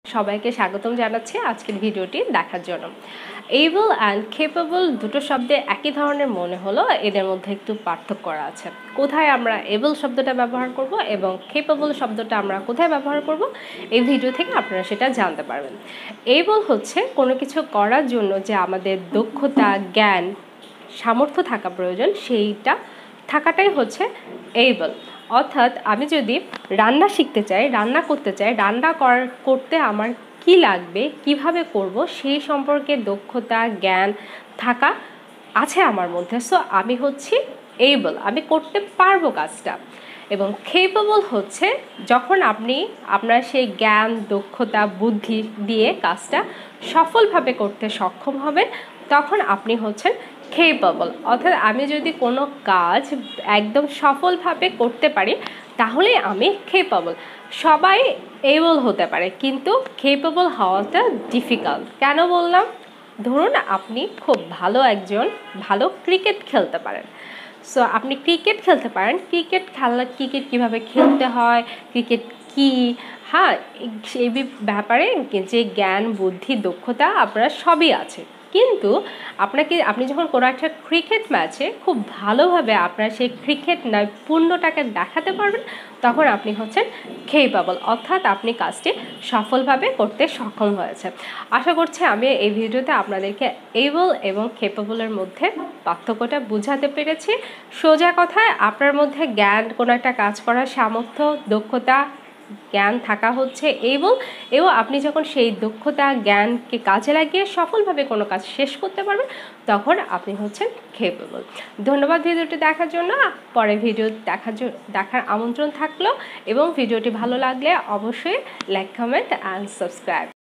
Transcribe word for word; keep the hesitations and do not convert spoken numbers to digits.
সবাইকে স্বাগতম জানাচ্ছি আজকের ভিডিওটি দেখার জন্য। এবল অ্যান্ড কেপেবল দুটো শব্দে একই ধরনের মনে হলো, এদের মধ্যে একটু পার্থক্য করা আছে। কোথায় আমরা এবল শব্দটা ব্যবহার করব এবং কেপেবল শব্দটা আমরা কোথায় ব্যবহার করব, এই ভিডিও থেকে আপনারা সেটা জানতে পারবেন। এবল হচ্ছে কোনো কিছু করার জন্য যে আমাদের দক্ষতা, জ্ঞান, সামর্থ্য থাকা প্রয়োজন, সেইটা থাকাটাই হচ্ছে এবল। অর্থাৎ আমি যদি রান্না শিখতে চাই, রান্না করতে চাই, রান্না করতে আমার কি লাগবে, কিভাবে করব, সেই সম্পর্কে দক্ষতা, জ্ঞান থাকা আছে আমার মধ্যে। সো আমি হচ্ছি এবল, আমি করতে পারবো কাজটা। এবং কেপেবল হচ্ছে যখন আপনি আপনার সেই জ্ঞান, দক্ষতা, বুদ্ধি দিয়ে কাজটা সফলভাবে করতে সক্ষম হবেন, তখন আপনি হচ্ছেন কেপেবল। অর্থাৎ আমি যদি কোনো কাজ একদম সফলভাবে করতে পারি তাহলে আমি কেপেবল। সবাই এবল হতে পারে, কিন্তু কেপেবল হওয়াটা ডিফিকাল্ট। কেন বললাম? ধরুন আপনি খুব ভালো একজন ভালো ক্রিকেট খেলতে পারেন। সো আপনি ক্রিকেট খেলতে পারেন, ক্রিকেট খেলা ক্রিকেট কীভাবে খেলতে হয়, ক্রিকেট কী, হ্যাঁ এই ব্যাপারে যে জ্ঞান, বুদ্ধি, দক্ষতা আপনার সবই আছে। কিন্তু আপনাকে আপনি যখন কোনো একটা ক্রিকেট ম্যাচে খুব ভালোভাবে আপনার সেই ক্রিকেট নৈপুণ্যটাকে দেখাতে পারবেন, তখন আপনি হচ্ছেন কেপেবল। অর্থাৎ আপনি কাজটি সফলভাবে করতে সক্ষম হয়েছে। আশা করছি আমি এই ভিডিওতে আপনাদেরকে এবল এবং কেপেবলের মধ্যে পার্থক্যটা বোঝাতে পেরেছি। সোজা কথায় আপনার মধ্যে জ্ঞান, কোনো একটা কাজ করার সামর্থ্য, দক্ষতা, জ্ঞান থাকা হচ্ছে এবল। এবং আপনি যখন সেই দক্ষতা, জ্ঞানকে কাজে লাগিয়ে সফলভাবে কোনো কাজ শেষ করতে পারবেন, তখন আপনি হচ্ছেন কেপেবল। ধন্যবাদ ভিডিওটি দেখার জন্য। পরে ভিডিও দেখার দেখার আমন্ত্রণ থাকলো, এবং ভিডিওটি ভালো লাগলে অবশ্যই লাইক, কমেন্ট অ্যান্ড সাবস্ক্রাইব।